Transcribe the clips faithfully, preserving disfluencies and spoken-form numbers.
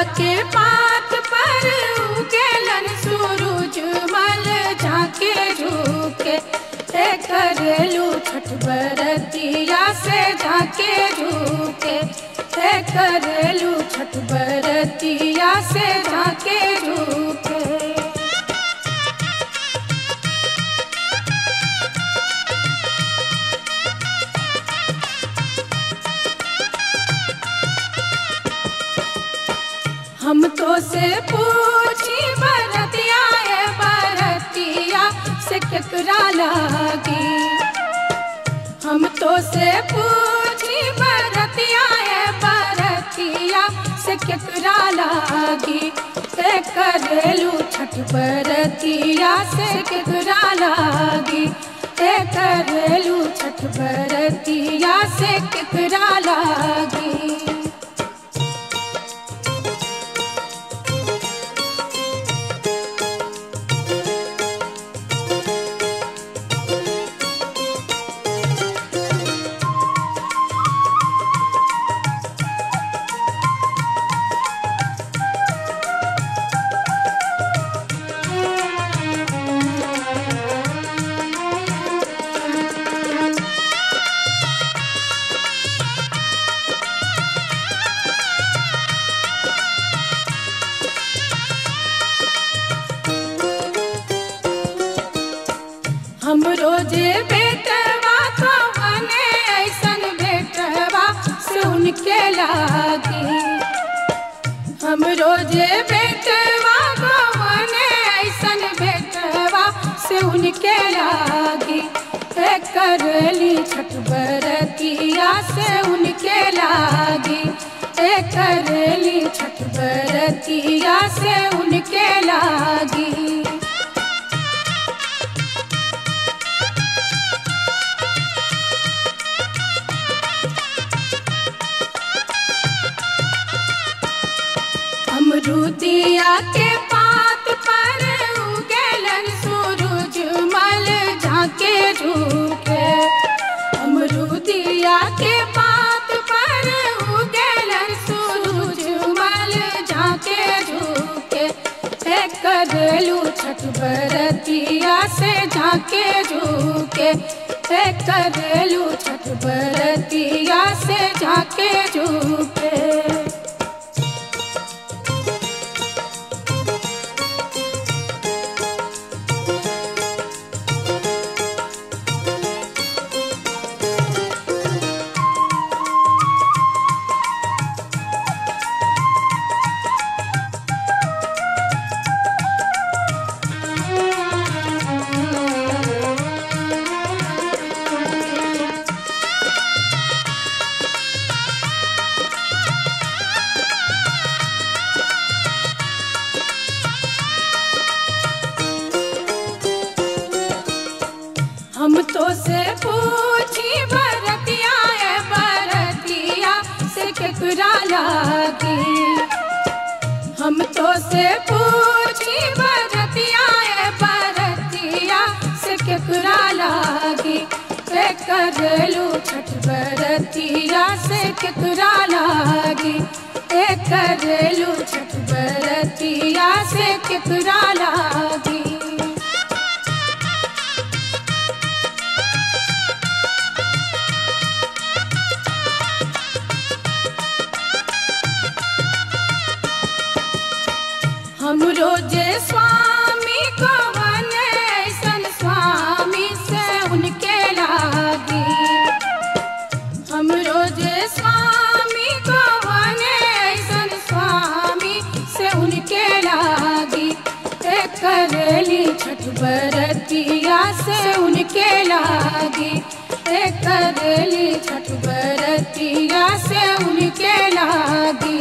के पात पर उगेलन सूरज मल झाके झुके हे करेलू छठ बरतिया से झाके झुके हे करेलू छठ बरतिया से झाके झुके। हम तो से पूछी बरतिया है बरतिया से केकरा लागी। हम तो से पूछी बरतिया है बरतिया से केकरा लागी हे करेलू छठ बरतिया से केकरा लागी हे करेलू छठ बरतिया से केकरा लागी। हम रोजे बेटवा कवने ऐसन बेटवा सुन के लागी। हम रोजे बेटवा कवने ऐसन बेटवा सुन के लागी हे करेली छठ बरतिया से उनके लागी हे करेली छठ बरतिया से उनके लागी। अमरूदिया के पात पर उगेलन सूरज मल झाके झुके अमरूदिया के पात पर उगेलन सूरज मल झाके झुके हे करेलू छठ बरतिया से झाके झुके हे करेलू छठ बरतिया से झाके झुके। हम तो से पूछी बरतिया है बरतिया से केकरा लागी। हम तो से पूछी बरतिया है बरतिया से केकरा लागी हे करेलू छठ बरतिया से केकरा लागी हे करेलू छठ बरतिया से केकरा लागी। हम रोजे स्वामी कवन ऐसन स्वामी से उनके लागी। हम रोजे स्वामी कवन ऐसन स्वामी से उनके लागी हे करेली छठ बरतिया से उनके लागी हे करेली छठ बरतिया से उनके लागी।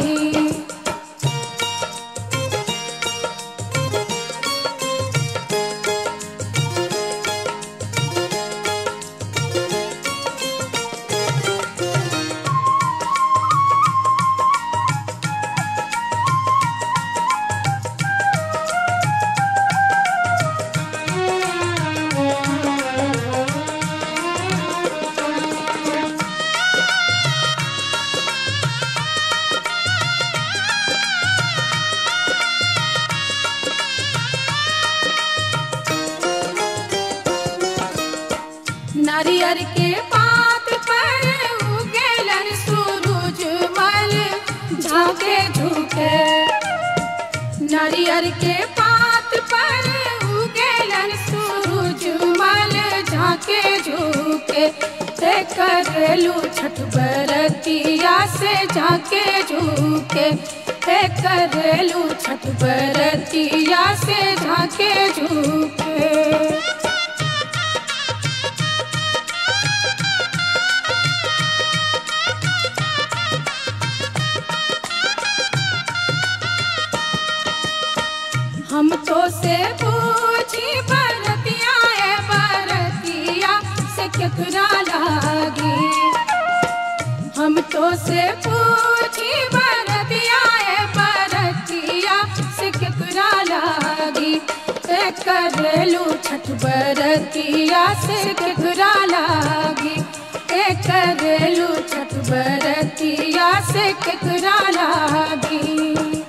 नारियर के पात पर उगेलन सूरज मल झाके झुके। नारियर के पात पर उगेलन सूरज मल झाके झुके। ते करेलू छठ बरतिया से झाके झुके। ते करेलू छठ बरतिया से झाके झुके। हम तो से पूछी बरतिया ए बरतिया से केकरा लागी। हम तो से पूछी बरतिया ए बरतिया से केकरा लागी। ए करेलू छठ बरतिया से केकरा लागी। ए करेलू छठ बरतिया से केकरा लागी।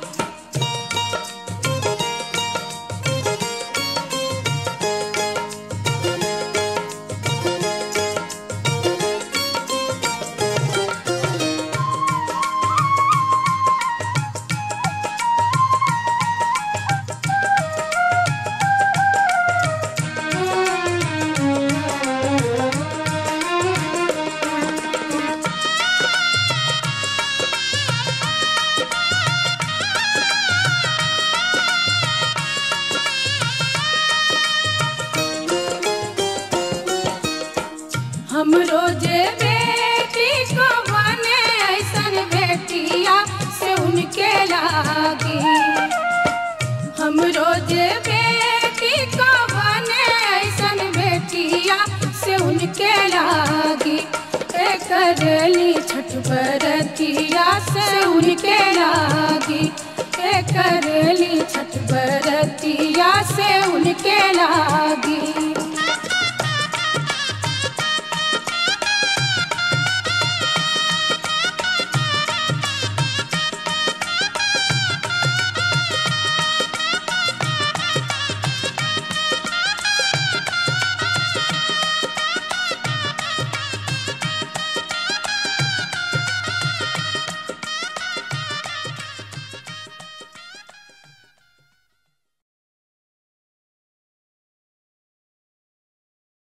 हम रोजे बेटी को बने ऐसन बेटिया से उनके लागी। हम रोजे बेटी को बने ऐसन बेटिया से उनके लागी। ए करेली छठ बरतिया से उनके लागी। ए करेली छठ बरतिया से उनके लागी।